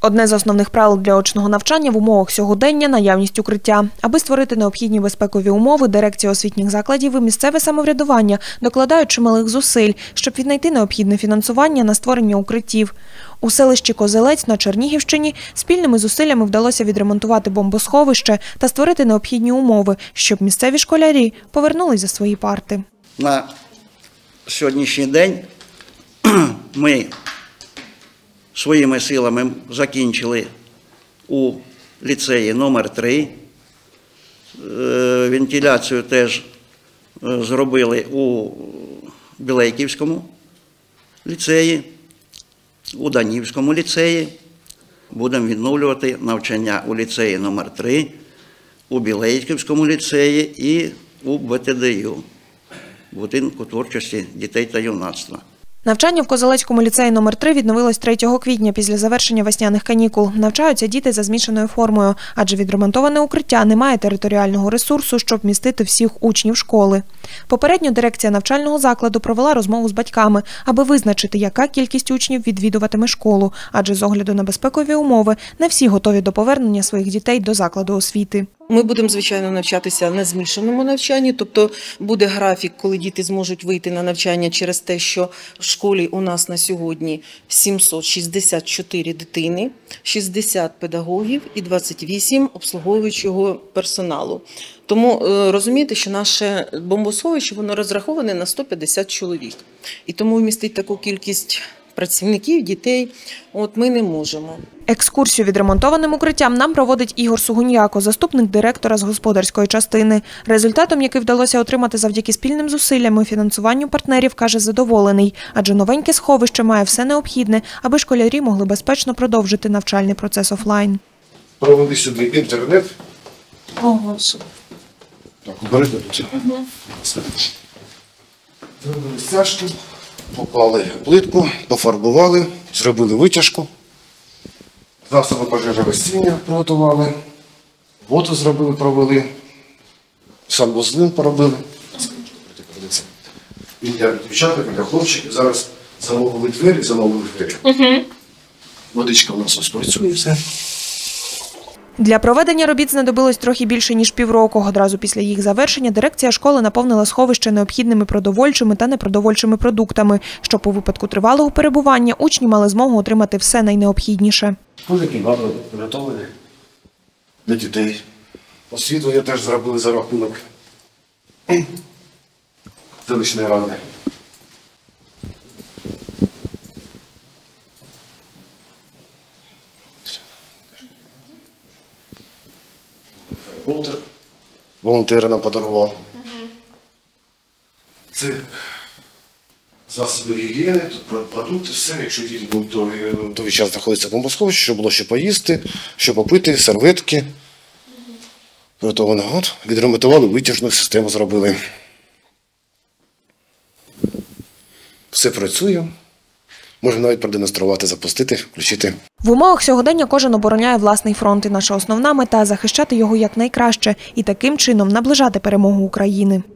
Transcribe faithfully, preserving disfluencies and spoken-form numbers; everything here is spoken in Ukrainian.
Одне з основних правил для очного навчання в умовах сьогодення – наявність укриття. Аби створити необхідні безпекові умови, дирекція освітніх закладів і місцеве самоврядування докладають чималих зусиль, щоб віднайти необхідне фінансування на створення укриттів. У селищі Козелець на Чернігівщині спільними зусиллями вдалося відремонтувати бомбосховище та створити необхідні умови, щоб місцеві школярі повернулись за свої парти. На сьогоднішній день ми своїми силами закінчили у ліцеї номер три. Вентиляцію теж зробили у Білейківському ліцеї, у Данівському ліцеї. Будемо відновлювати навчання у ліцеї номер три, у Білейківському ліцеї і у Б Т Д Ю, будинку творчості дітей та юнацтва. Навчання в Козелецькому ліцеї номер три відновилось третього квітня після завершення весняних канікул. Навчаються діти за змішаною формою, адже відремонтоване укриття не має територіального ресурсу, щоб вмістити всіх учнів школи. Попередньо дирекція навчального закладу провела розмову з батьками, аби визначити, яка кількість учнів відвідуватиме школу, адже з огляду на безпекові умови не всі готові до повернення своїх дітей до закладу освіти. Ми будемо, звичайно, навчатися на змішаному навчанні, тобто буде графік, коли діти зможуть вийти на навчання через те, що в школі у нас на сьогодні сімсот шістдесят чотири дитини, шістдесят педагогів і двадцять вісім обслуговуючого персоналу. Тому розумієте, що наше бомбосховище, воно розраховане на сто п'ятдесят чоловік. І тому вмістити таку кількість працівників, дітей, от ми не можемо. Екскурсію відремонтованим укриттям нам проводить Ігор Сугуньяко, заступник директора з господарської частини. Результатом, який вдалося отримати завдяки спільним зусиллям і фінансуванню партнерів, каже, задоволений. Адже новеньке сховище має все необхідне, аби школярі могли безпечно продовжити навчальний процес офлайн. Провели сюди інтернет. Ого, супер. Так, обережно. Угу. Зробили стяжки, поклали плитку, пофарбували, зробили витяжку. Засоби пожежогасіння приготували, воду зробили, провели, санвузли поробили. І для дівчаток, для хлопчиків зараз замовили двері, замовили двері. Угу. Водичка у нас ось працює все. Для проведення робіт знадобилось трохи більше, ніж півроку. Одразу після їх завершення дирекція школи наповнила сховище необхідними продовольчими та непродовольчими продуктами, щоб у випадку тривалого перебування учні мали змогу отримати все найнеобхідніше. Ось кімната підготовлені для дітей. Освітлення теж зробили за рахунок селищної ради. Волонтери нам подарували. Це засоби гігієни, тут продукти, все. Якщо діти будуть довгий час знаходитися в бомбосховищі, щоб було що поїсти, що попити, серветки. Приготовлено. От, відремонтували, витяжну систему зробили. Все працює. Можемо навіть продемонструвати, запустити, включити. В умовах сьогодення кожен обороняє власний фронт, і наша основна мета – захищати його якнайкраще і таким чином наближати перемогу України.